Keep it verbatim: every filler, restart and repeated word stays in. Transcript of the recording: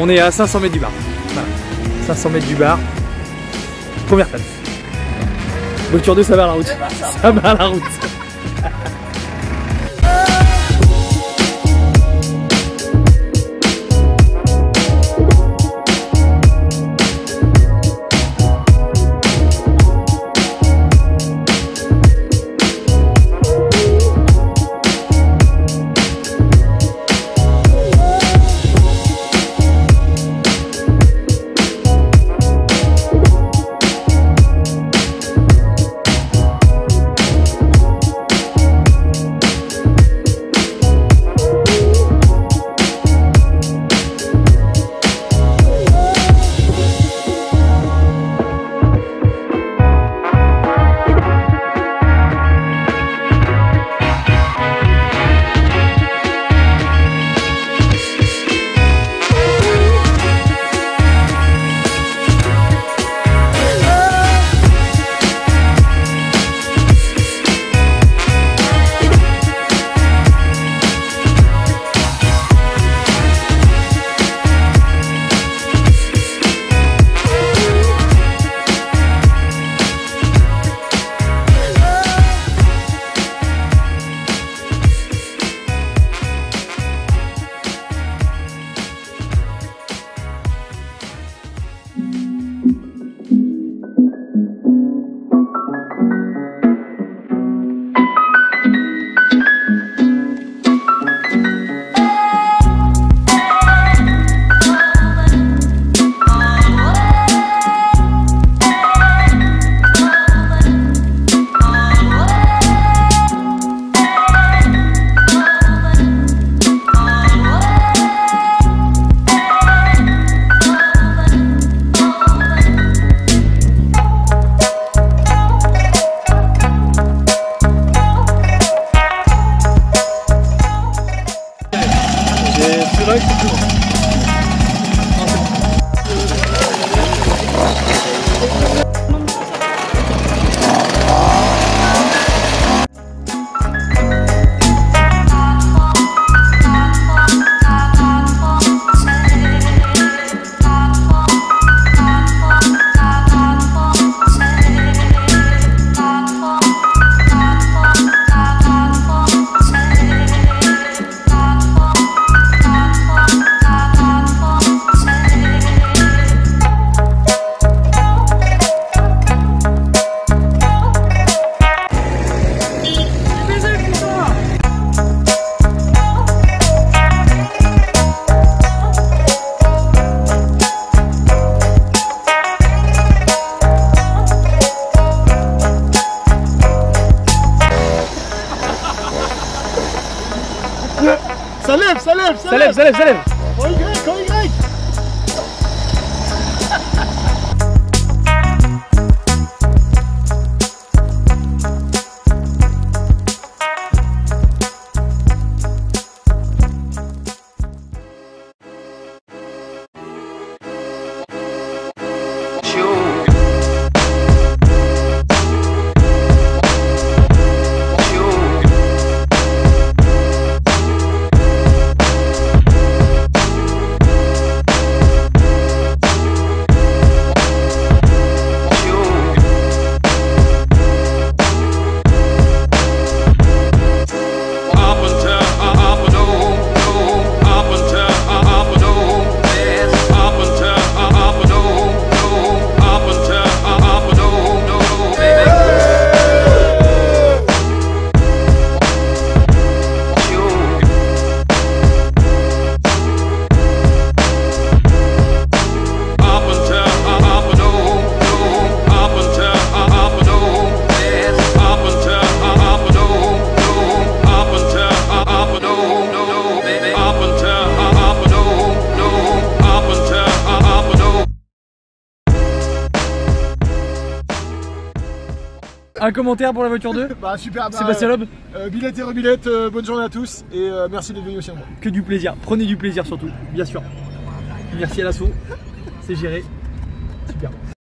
On est à cinq cents mètres du bar. Voilà. cinq cents mètres du bar. Première place. Voiture deux, ça va à la route. Ça va à la route. Ça lève, ça lève, ça, ça lève, ça lève, ça lève. En Y, en Y. Un commentaire pour la voiture deux? Bah super, bah, Sébastien Loeb. euh, Billette et Rebillette, euh, bonne journée à tous et euh, merci d'être venus aussi à moi. Que du plaisir, prenez du plaisir surtout, bien sûr. Merci à l'assaut, c'est géré, super.